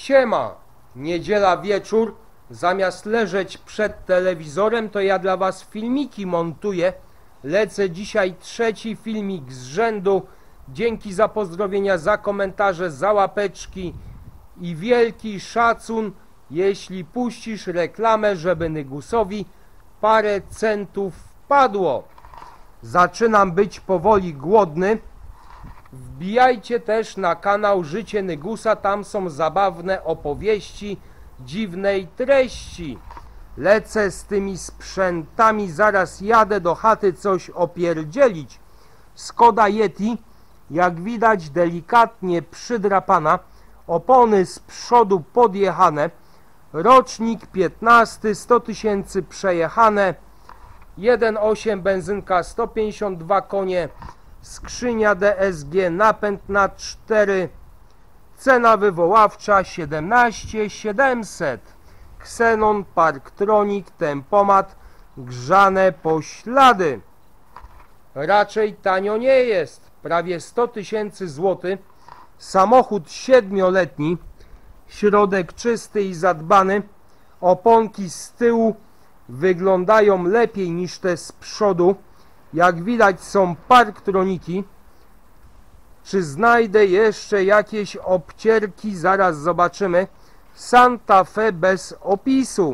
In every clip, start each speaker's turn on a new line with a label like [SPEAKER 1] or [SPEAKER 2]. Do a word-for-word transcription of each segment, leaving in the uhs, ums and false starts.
[SPEAKER 1] Siema, niedziela wieczór, zamiast leżeć przed telewizorem, to ja dla was filmiki montuję. Lecę dzisiaj trzeci filmik z rzędu. Dzięki za pozdrowienia, za komentarze, za łapeczki i wielki szacun, jeśli puścisz reklamę, żeby Nygusowi parę centów wpadło. Zaczynam być powoli głodny. Wbijajcie też na kanał Życie Nygusa, tam są zabawne opowieści dziwnej treści. Lecę z tymi sprzętami, zaraz jadę do chaty coś opierdzielić. Skoda Yeti, jak widać delikatnie przydrapana, opony z przodu podjechane, rocznik piętnasty, sto tysięcy przejechane, jeden przecinek osiem benzynka, sto pięćdziesiąt dwa konie, skrzynia D S G, napęd na cztery, cena wywoławcza siedemnaście tysięcy siedemset, Xenon, Parktronic, tempomat, grzane poślady. Raczej tanio nie jest, prawie sto tysięcy złotych, samochód siedmioletni, środek czysty i zadbany, oponki z tyłu wyglądają lepiej niż te z przodu. Jak widać są Parktroniki. Czy znajdę jeszcze jakieś obcierki? Zaraz zobaczymy. Santa Fe bez opisu.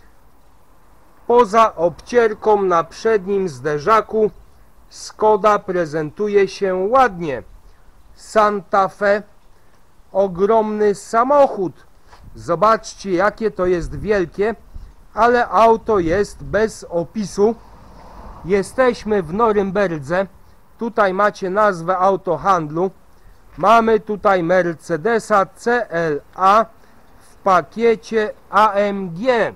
[SPEAKER 1] Poza obcierką na przednim zderzaku Skoda prezentuje się ładnie. Santa Fe, ogromny samochód. Zobaczcie, jakie to jest wielkie, ale auto jest bez opisu. Jesteśmy w Norymberdze. Tutaj macie nazwę autohandlu. Mamy tutaj Mercedesa C L A w pakiecie A M G.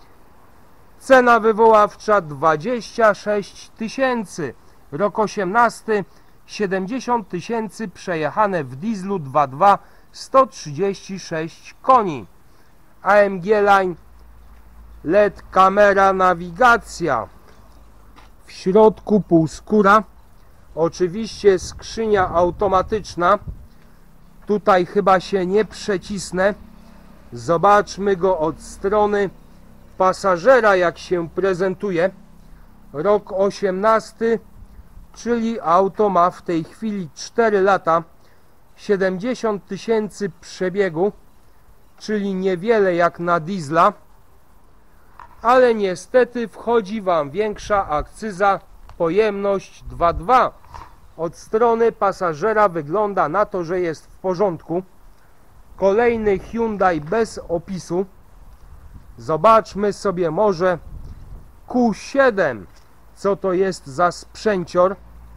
[SPEAKER 1] Cena wywoławcza dwadzieścia sześć tysięcy. Rok osiemnasty, siedemdziesiąt tysięcy przejechane w dieslu dwa przecinek dwa, sto trzydzieści sześć koni. A M G Line, L E D, kamera, nawigacja. W środku półskóra, oczywiście skrzynia automatyczna. Tutaj chyba się nie przecisnę. Zobaczmy go od strony pasażera, jak się prezentuje. Rok osiemnasty, czyli auto ma w tej chwili cztery lata, siedemdziesiąt tysięcy przebiegu, czyli niewiele jak na diesla. Ale niestety wchodzi wam większa akcyza, pojemność dwa przecinek dwa. Od strony pasażera wygląda na to, że jest w porządku. Kolejny Hyundai bez opisu. Zobaczmy sobie może Q siedem, co to jest za sprzęcior.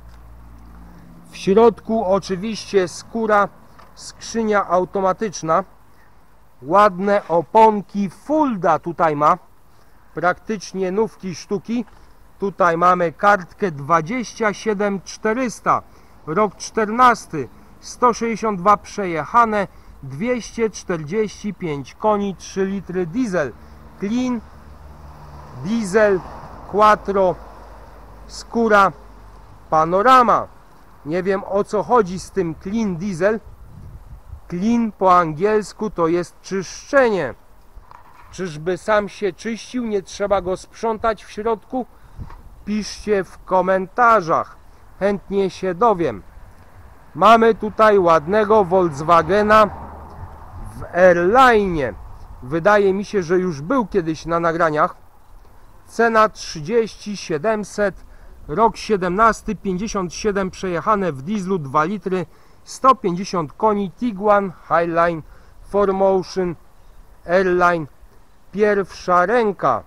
[SPEAKER 1] W środku oczywiście skóra, skrzynia automatyczna. Ładne oponki Fulda tutaj ma. Praktycznie nówki sztuki. Tutaj mamy kartkę dwadzieścia siedem czterysta, rok czternasty, sto sześćdziesiąt dwa przejechane, dwieście czterdzieści pięć koni, trzy litry diesel. Clean, diesel, quattro, skóra, panorama. Nie wiem, o co chodzi z tym clean diesel. Clean po angielsku to jest czyszczenie. Czyżby sam się czyścił, nie trzeba go sprzątać w środku? Piszcie w komentarzach, chętnie się dowiem. Mamy tutaj ładnego Volkswagena w Airline. Wydaje mi się, że już był kiedyś na nagraniach. Cena trzydzieści siedemset, rok siedemnasty, pięćdziesiąt siedem przejechane w dieslu, dwa litry, sto pięćdziesiąt koni, Tiguan, Highline, four motion, Airline, pierwsza ręka.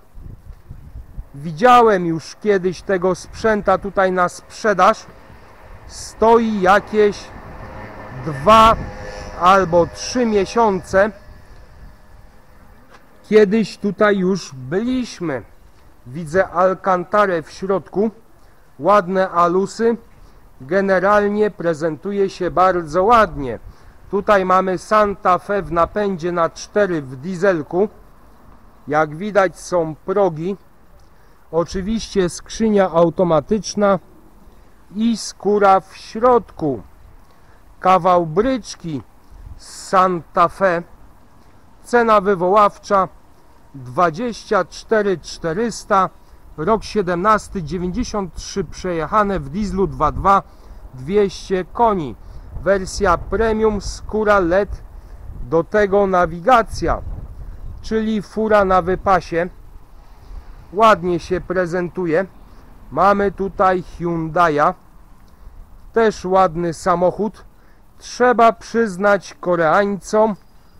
[SPEAKER 1] Widziałem już kiedyś tego sprzęta tutaj na sprzedaż. Stoi jakieś dwa albo trzy miesiące. Kiedyś tutaj już byliśmy. Widzę Alcantarę w środku. Ładne alusy. Generalnie prezentuje się bardzo ładnie. Tutaj mamy Santa Fe w napędzie na cztery w dieselku. Jak widać są progi. Oczywiście skrzynia automatyczna i skóra w środku. Kawał bryczki z Santa Fe. Cena wywoławcza dwadzieścia cztery tysiące czterysta, rok siedemnasty, dziewięćdziesiąt trzy przejechane w dieslu dwa przecinek dwa, dwieście koni. Wersja premium, skóra L E D, do tego nawigacja, czyli fura na wypasie. Ładnie się prezentuje. Mamy tutaj Hyundai'a, też ładny samochód. Trzeba przyznać Koreańcom,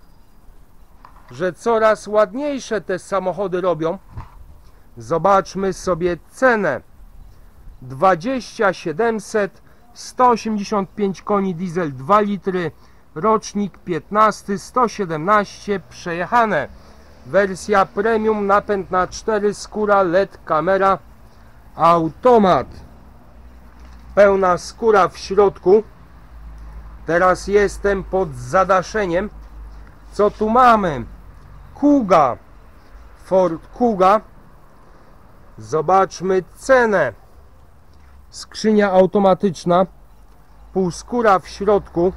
[SPEAKER 1] że coraz ładniejsze te samochody robią. Zobaczmy sobie cenę. dwadzieścia siedemset, sto osiemdziesiąt pięć koni, diesel dwa litry, rocznik piętnasty, sto siedemnaście przejechane. Wersja premium, napęd na cztery, skóra L E D, kamera, automat. Pełna skóra w środku. Teraz jestem pod zadaszeniem. Co tu mamy? Kuga, Ford Kuga. Zobaczmy cenę. Skrzynia automatyczna, półskóra w środku.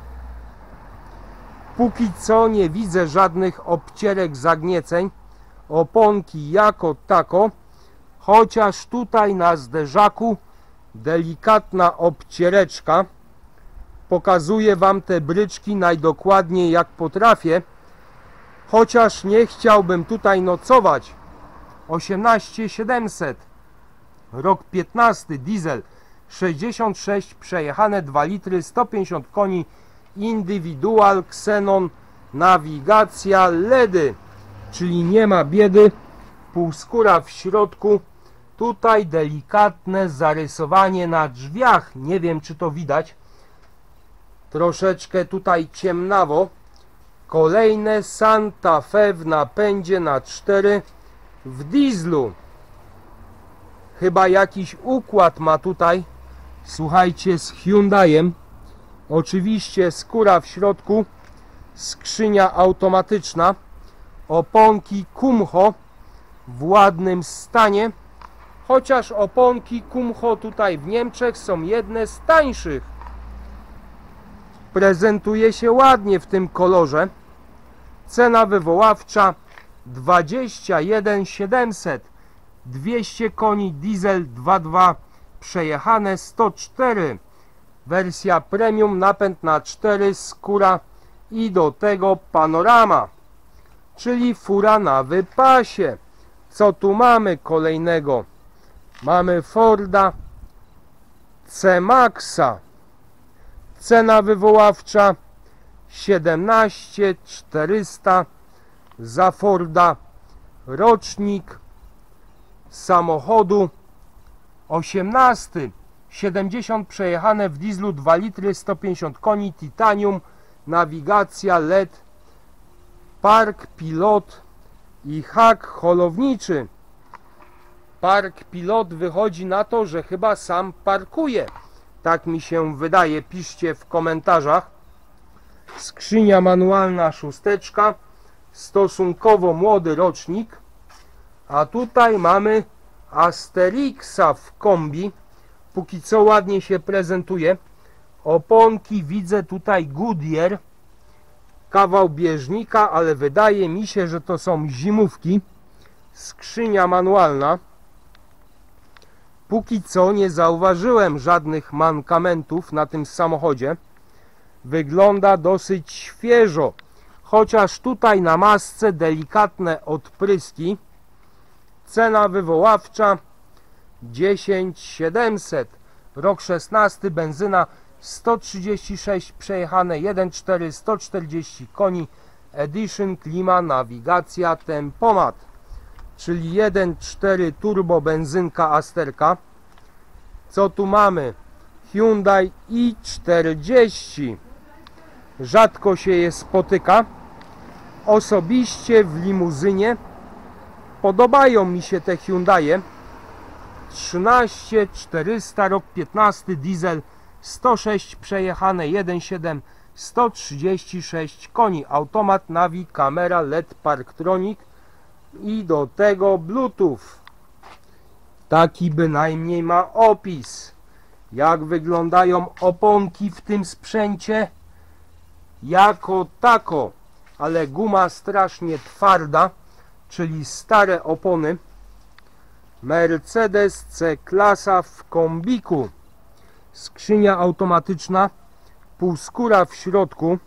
[SPEAKER 1] Póki co nie widzę żadnych obcierek, zagnieceń. Oponki jako tako, chociaż tutaj na zderzaku delikatna obciereczka. Pokazuję wam te bryczki najdokładniej jak potrafię, chociaż nie chciałbym tutaj nocować. osiemnaście tysięcy siedemset, rok piętnasty, diesel sześćdziesiąt sześć przejechane, dwa litry, sto pięćdziesiąt koni, indywidual, Xenon, nawigacja, L E D y, czyli nie ma biedy. Półskóra w środku. Tutaj delikatne zarysowanie na drzwiach, nie wiem czy to widać, troszeczkę tutaj ciemnawo. Kolejne Santa Fe w napędzie na cztery w dieslu. Chyba jakiś układ ma tutaj, słuchajcie, z Hyundaiem. Oczywiście skóra w środku, skrzynia automatyczna, oponki Kumho w ładnym stanie, chociaż oponki Kumho tutaj w Niemczech są jedne z tańszych. Prezentuje się ładnie w tym kolorze. Cena wywoławcza dwadzieścia jeden tysięcy siedemset, dwieście koni, diesel dwa przecinek dwa przejechane, sto cztery. Wersja premium, napęd na cztery, skóra i do tego panorama, czyli fura na wypasie. Co tu mamy kolejnego? Mamy Forda C-Maxa. Cena wywoławcza siedemnaście tysięcy czterysta za Forda. Rocznik samochodu osiemnasty, siedemdziesiąt przejechane w dieslu dwa litry, sto pięćdziesiąt koni, titanium, nawigacja, L E D, park pilot i hak holowniczy. Park pilot wychodzi na to, że chyba sam parkuje. Tak mi się wydaje, piszcie w komentarzach. Skrzynia manualna, szósteczka, stosunkowo młody rocznik. A tutaj mamy Asterixa w kombi. Póki co ładnie się prezentuje. Oponki widzę tutaj Goodyear, kawał bieżnika, ale wydaje mi się, że to są zimówki. Skrzynia manualna. Póki co nie zauważyłem żadnych mankamentów na tym samochodzie. Wygląda dosyć świeżo, chociaż tutaj na masce delikatne odpryski. Cena wywoławcza dziesięć tysięcy siedemset, rok szesnasty, benzyna, sto trzydzieści sześć przejechane, jeden przecinek cztery, sto czterdzieści koni, Edition, klima, nawigacja, tempomat, czyli jeden przecinek cztery turbo, benzynka, asterka. Co tu mamy? Hyundai i czterdzieści. Rzadko się je spotyka. Osobiście w limuzynie podobają mi się te Hyundaie. trzynaście tysięcy czterysta, rok piętnasty, diesel, sto sześć przejechane, jeden przecinek siedem, sto trzydzieści sześć koni, automat, nawi, kamera, L E D, parktronik i do tego Bluetooth. Taki bynajmniej ma opis. Jak wyglądają oponki w tym sprzęcie? Jako tako. ale guma strasznie twarda, czyli stare opony. Mercedes C-klasa w kombiku. Skrzynia automatyczna, półskóra w środku.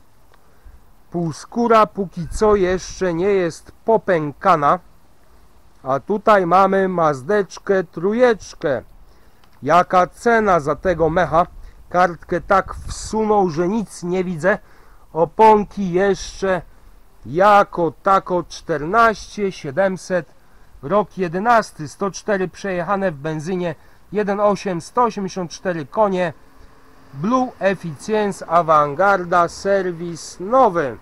[SPEAKER 1] Półskóra póki co jeszcze nie jest popękana. A tutaj mamy Mazdeczkę trójeczkę. Jaka cena za tego mecha? Kartkę tak wsunął, że nic nie widzę. Oponki jeszcze jako tako czternaście siedemset. Rok jedenasty, sto cztery przejechane w benzynie, jeden przecinek osiem, sto osiemdziesiąt cztery konie. Blue Efficiency Avangarda, serwis nowy.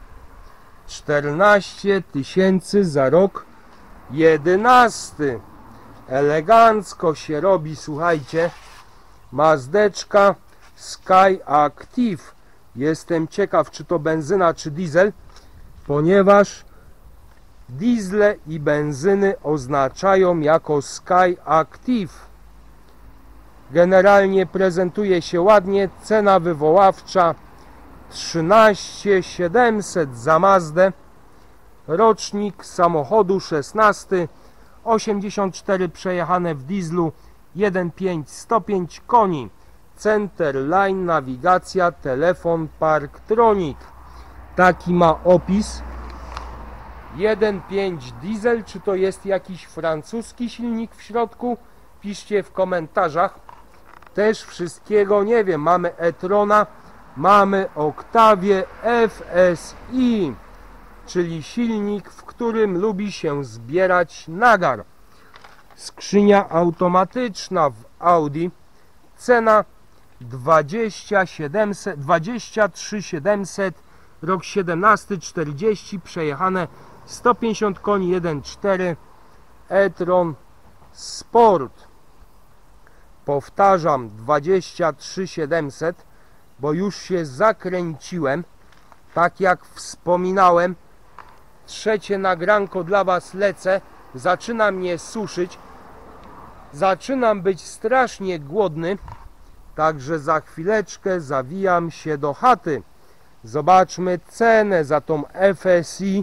[SPEAKER 1] czternaście tysięcy za rok jedenasty. Elegancko się robi, słuchajcie. Mazdeczka Sky Active. Jestem ciekaw, czy to benzyna, czy diesel, ponieważ diesle i benzyny oznaczają jako Sky Active. Generalnie prezentuje się ładnie. Cena wywoławcza trzynaście tysięcy siedemset za Mazdę. Rocznik samochodu szesnasty, osiemdziesiąt cztery przejechane w dieslu, jeden przecinek pięć, sto pięć koni. Centerline, nawigacja, telefon, Parktronic. Taki ma opis. jeden przecinek pięć diesel, czy to jest jakiś francuski silnik w środku? Piszcie w komentarzach. Też wszystkiego nie wiem. Mamy e-trona, mamy Octavię F S I, czyli silnik, w którym lubi się zbierać nagar. Skrzynia automatyczna w Audi. Cena dwadzieścia trzy tysiące siedemset. Rok siedemnasty, czterdzieści przejechane, sto pięćdziesiąt koni, jeden przecinek cztery. e-tron Sport. Powtarzam, dwadzieścia trzy tysiące siedemset, bo już się zakręciłem. Tak jak wspominałem, trzecie nagranko dla Was lecę. Zaczyna mnie suszyć. Zaczynam być strasznie głodny. Także za chwileczkę zawijam się do chaty. Zobaczmy cenę za tą F S I.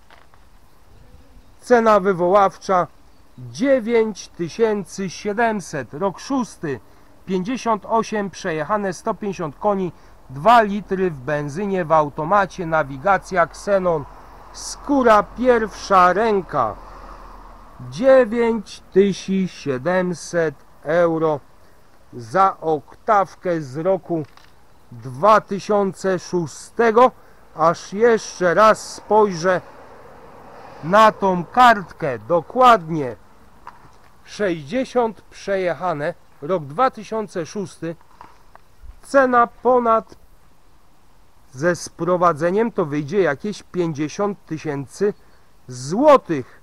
[SPEAKER 1] Cena wywoławcza dziewięć tysięcy siedemset. Rok szósty, pięćdziesiąt osiem przejechane, sto pięćdziesiąt koni, dwa litry w benzynie, w automacie, nawigacja Xenon, skóra pierwsza ręka. dziewięć tysięcy siedemset euro za oktawkę z roku dwa tysiące szóstego. Aż jeszcze raz spojrzę na tą kartkę. Dokładnie sześćdziesiąt przejechane, rok dwa tysiące szósty. Cena ponad, ze sprowadzeniem to wyjdzie jakieś pięćdziesiąt tysięcy złotych.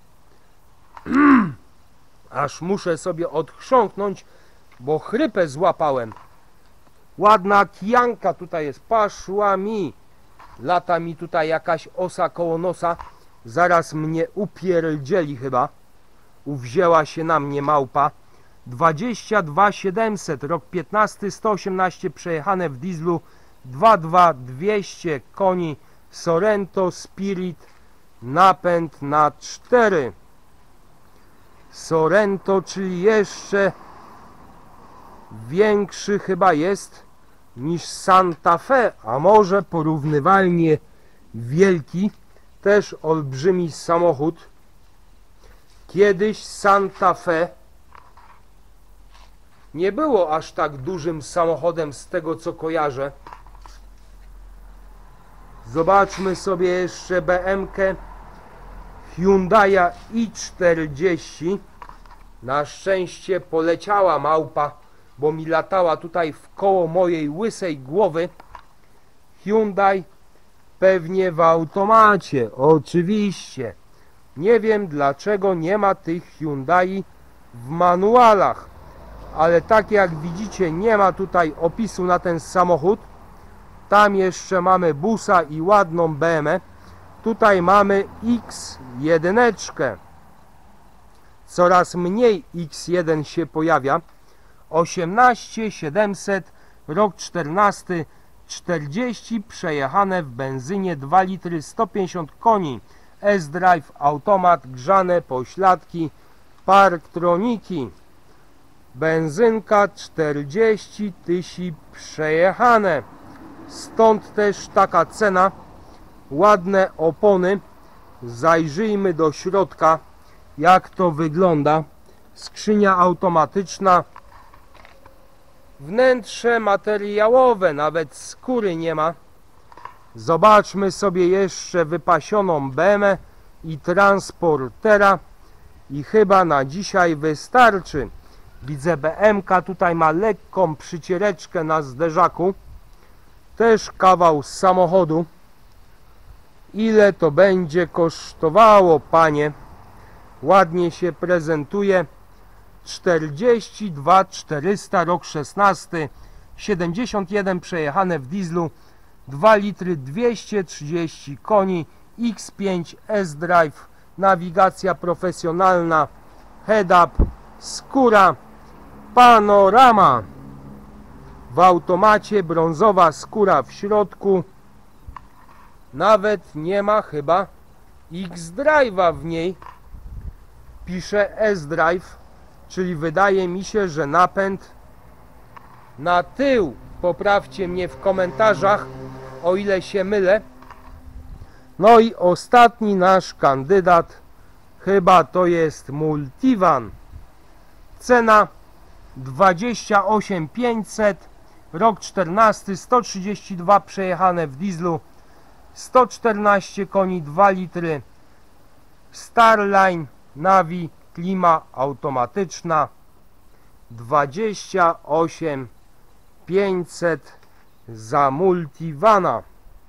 [SPEAKER 1] Aż muszę sobie odchrząknąć, bo chrypę złapałem. Ładna kijanka tutaj jest, paszła mi. Lata mi tutaj jakaś osa koło nosa. Zaraz mnie upierdzieli chyba. Uwzięła się na mnie małpa. dwadzieścia dwa tysiące siedemset, rok piętnasty, sto osiemnaście przejechane w dieslu, dwa tysiące dwieście koni, Sorento Spirit, napęd na cztery. Sorento, czyli jeszcze większy chyba jest niż Santa Fe, a może porównywalnie wielki, też olbrzymi samochód. Kiedyś Santa Fe nie było aż tak dużym samochodem, z tego co kojarzę. Zobaczmy sobie jeszcze B M K Hyundai i czterdzieści. Na szczęście poleciała małpa, bo mi latała tutaj w koło mojej łysej głowy. Hyundai pewnie w automacie, oczywiście. Nie wiem dlaczego nie ma tych Hyundai w manualach, ale tak jak widzicie, nie ma tutaj opisu na ten samochód. Tam jeszcze mamy busa i ładną B M W. Tutaj mamy X jeden. Coraz mniej X jeden się pojawia. osiemnaście tysięcy siedemset, rok czternasty, czterdzieści przejechane w benzynie, dwa litry, sto pięćdziesiąt koni, S-Drive, automat, grzane pośladki, parktroniki. Benzynka czterdzieści tysięcy przejechane, stąd też taka cena. Ładne opony. Zajrzyjmy do środka, jak to wygląda. Skrzynia automatyczna, wnętrze materiałowe, nawet skóry nie ma. Zobaczmy sobie jeszcze wypasioną B M i transportera i chyba na dzisiaj wystarczy. Widzę, B M ka tutaj ma lekką przyciereczkę na zderzaku, też kawał z samochodu. Ile to będzie kosztowało, panie? Ładnie się prezentuje. czterdzieści dwa tysiące czterysta, rok szesnasty, siedemdziesiąt jeden przejechane w dieslu, dwa litry, dwieście trzydzieści koni, X pięć, S-Drive, nawigacja profesjonalna, head-up, skóra, panorama. W automacie brązowa skóra w środku. Nawet nie ma chyba X-Drive'a w niej. Pisze S-Drive, czyli wydaje mi się, że napęd na tył. Poprawcie mnie w komentarzach, o ile się mylę. No i ostatni nasz kandydat, chyba to jest Multivan. Cena dwadzieścia osiem tysięcy pięćset, rok czternasty, sto trzydzieści dwa przejechane w dieslu, sto czternaście koni, dwa litry, Starline, Navi, klima automatyczna. Dwadzieścia osiem tysięcy pięćset za Multivana.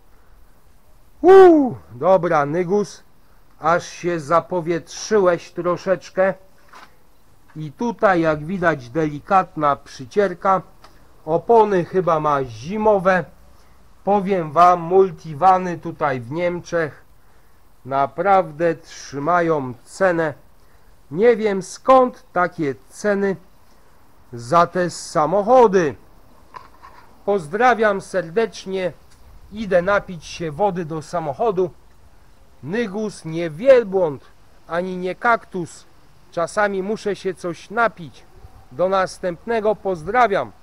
[SPEAKER 1] Uuu, dobra, Nygus, aż się zapowietrzyłeś troszeczkę. I tutaj, jak widać, delikatna przycierka. Opony chyba ma zimowe. Powiem wam, Multivany tutaj w Niemczech naprawdę trzymają cenę. Nie wiem, skąd takie ceny za te samochody. Pozdrawiam serdecznie. Idę napić się wody do samochodu. Nygus, nie wielbłąd, ani nie kaktus. Czasami muszę się coś napić. Do następnego, pozdrawiam.